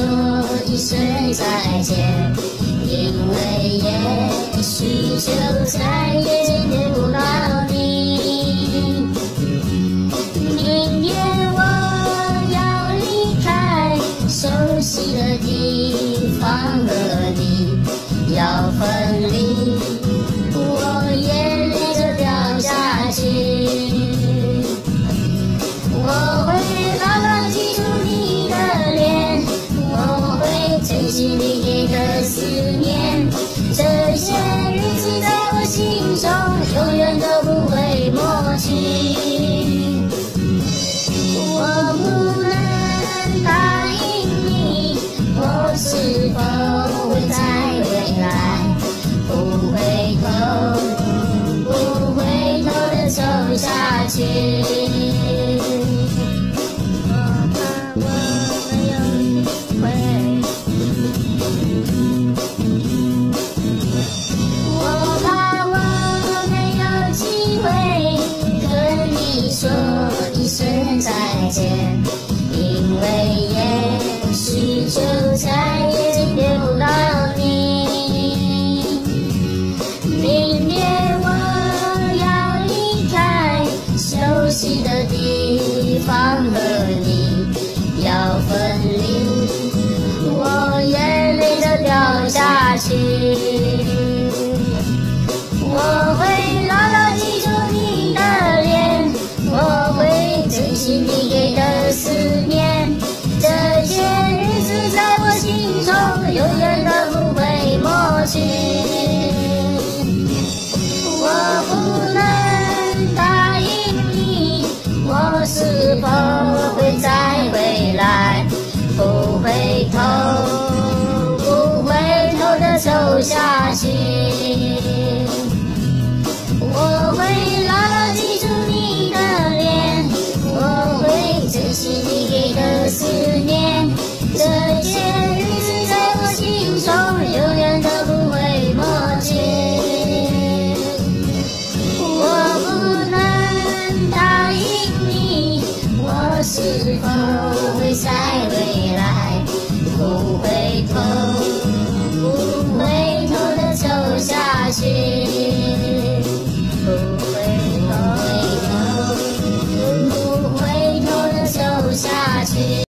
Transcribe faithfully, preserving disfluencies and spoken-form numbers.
一声再见，因为也许就再也见不到你。明天我要离开熟悉的地方，和你要分离，我眼泪就掉下去。我会牢牢记住你的脸，我会珍惜你给的思念，这些日子在我心中永远都不会抹去。我不能答应你，我是否会在未来不回头不回头的走下去。说一声再见，因为也许就再也见不到你。明天我要离开熟悉的地方，和你要分离，我眼泪就掉下去。我会牢牢记住你的脸，我会珍惜你给的思念，这些日子在我心中永远都不会抹去。我不能答应你，我是否会在未来不回头不回头的走下去。我会牢牢记住你的脸，我会珍惜你给的思念，这些日子在我心中永远都不会抹去。我不能答应你，我是否会在未来不回头不回头的走下去。不回头，不回头的走下去。